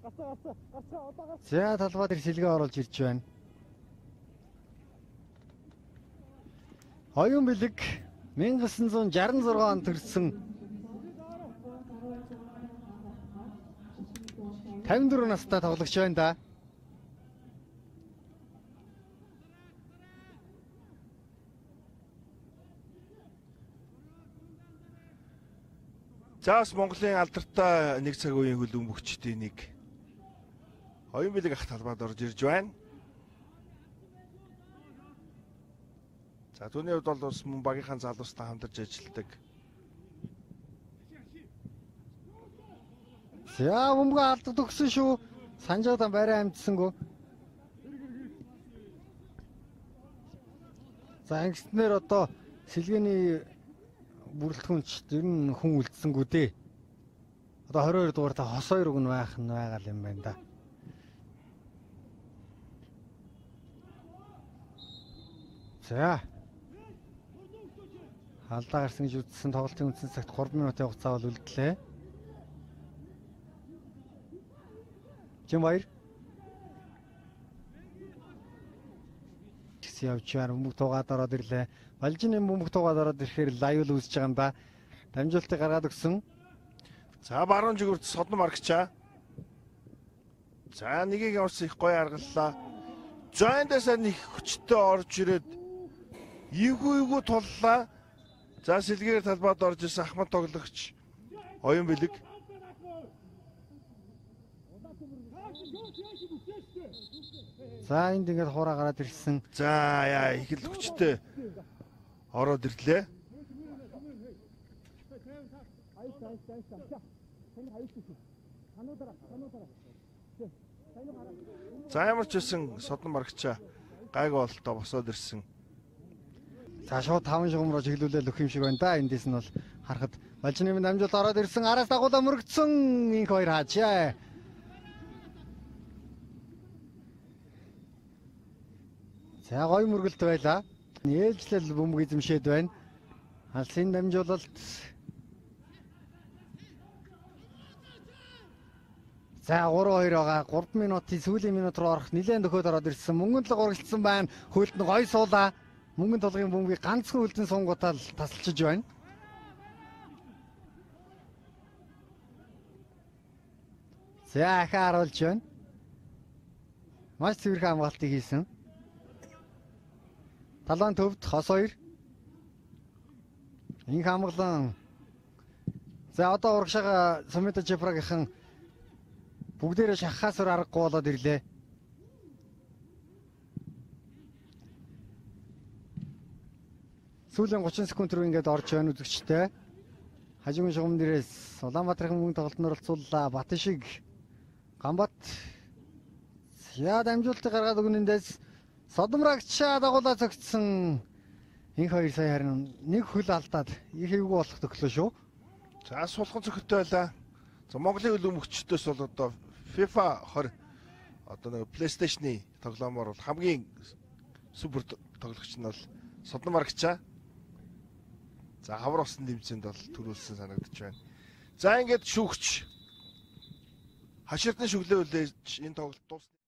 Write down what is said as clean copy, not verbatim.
За талбай дээр сэлгээ оруулж ирж байна. Оюун бэлэг 1966 онд төрсэн 54 настай тоглогч байна да. Заас Монголын алдартай нэг цаг үеийн хөл бөмбөгчдийн нэг оюун бэлэг ах талбайд орж ирж байна. За түүний хувьд бол бас мөн багийнхаа залуустай хамтарч ажилладаг. За бөмбөг алдаад өгсөн шүү. Санжаадан барай амжсангүй. За ангиснээр одоо сэлгээний бүрэлдэхүүнч ер нь хүн үлдсэнгүү дээ. Одоо 22 дугаар та хос хоёр үг нь байгаа юм байна да. За. Алдаа гарсан гэж үзсэн тоглолтын үндсэн цагт 3 минутын хугацаа бол үлдлээ. Жимбайр. Тэгс явж чаар бөмбөг туугаад ороод ирлээ. Балжины бөмбөг туугаад ороод ирэхээр лайв л үзэж байгаа юм да. Дамжуултыг гаргаад өгсөн. За баруун жигүүрт содон маргачаа. За нэгийг орс их гоё аргаллаа. Зойндасаа нэг хүчтэй орж ирээд эвгүй туллаа. За сэлгээр талбайд орж ирсэн Ахмад тоглогч оюун бэлэг. За энд ингээд хуураа гараад ирсэн. За яа их л хүчтэй ороод ирлээ. За ямар ч байсан содон маргачаа гайг бололтой босоод ирсэн. За шууд 5 шугамроо чиглүүлэл өгөх юм шиг байна да. Эндээс нь бол харахад Балжины дамжуулт ороод ирсэн. Араас дагуулаа мөрөгдсөн. Инх хоёр хаачаа. За гой мөргөлт байлаа. Нээлжлэл бөмбөг эзэмшээд байна. Алсын дамжуулалт. За 3-2 байгаа. 3 минутын сүүлийн минут руу орох нэлээд нөхөд ороод ирсэн. Мөнгөнд л урагшлсан байна. Хөлт нь гой суулаа. Мөнгөнд толгын бөмбөгийг ганцхан хөлтөн сунгуудаа л тасалчиж байна. За ахаа харуулж байна. Маш цэвэрхэн хамгаалтыг хийсэн. Талбайн төвд хос хоёр. Инх хамглан. За одоо урагшаага Сумита Жепрагийнхан бүгдээрээ шахахаас аргагүй болоод ирлээ. Сүүлийн 30 секунд рүү ингээд орж байна үзэгчтэй. Хажуугийн шугам дээрээс Улаанбаатарын мөнгө тоглолтноор оролцууллаа. Батшиг Гамбат. Яа дамжуултыг гаргаад өгнөндөөс Содомрагчаа дагуулаа цогцсон. Инх хоёр сая харин нэг хөл алдаад их эвгүй болох төглөө шүү. За сулхан цогтой байлаа. За Монголын хөл өмгчдөөс бол одоо FIFA 20 одоо нэг PlayStation-ы тоглоомоор бол хамгийн супер тоглогч нь бол Содомрагчаа. За хавар усан дэмцээнд бол төрүүлсэн санагдаж байна. За ингээд шүүгч хаширдны шүглээ үлээж энэ тоглолт дуусна.